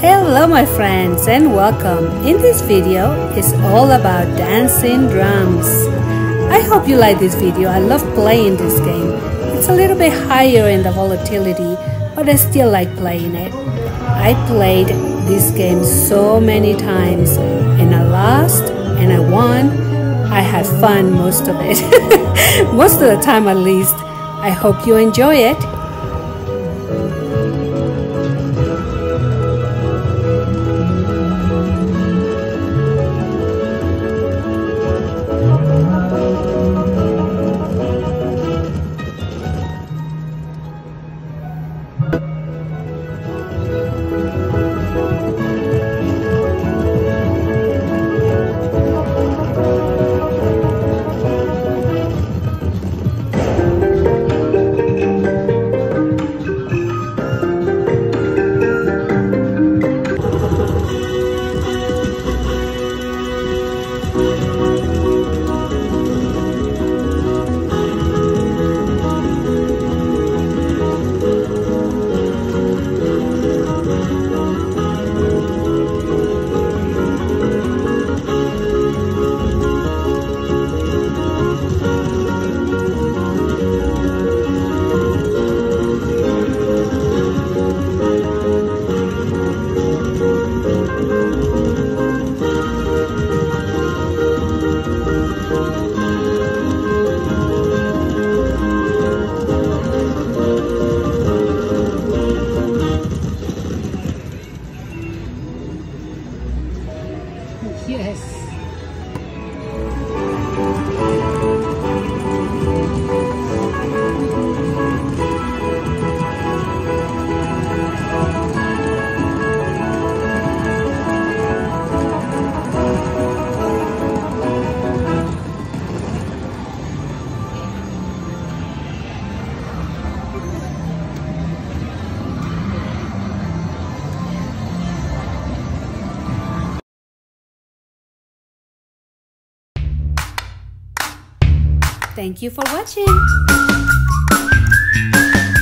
Hello my friends and welcome. In this video is all about dancing drums. I hope you like this video. I love playing this game. It's a little bit higher in the volatility, but I still like playing it. I played this game so many times and I lost and I won. I had fun most of it. Most of the time at least. I hope you enjoy it. Yes. Thank you for watching.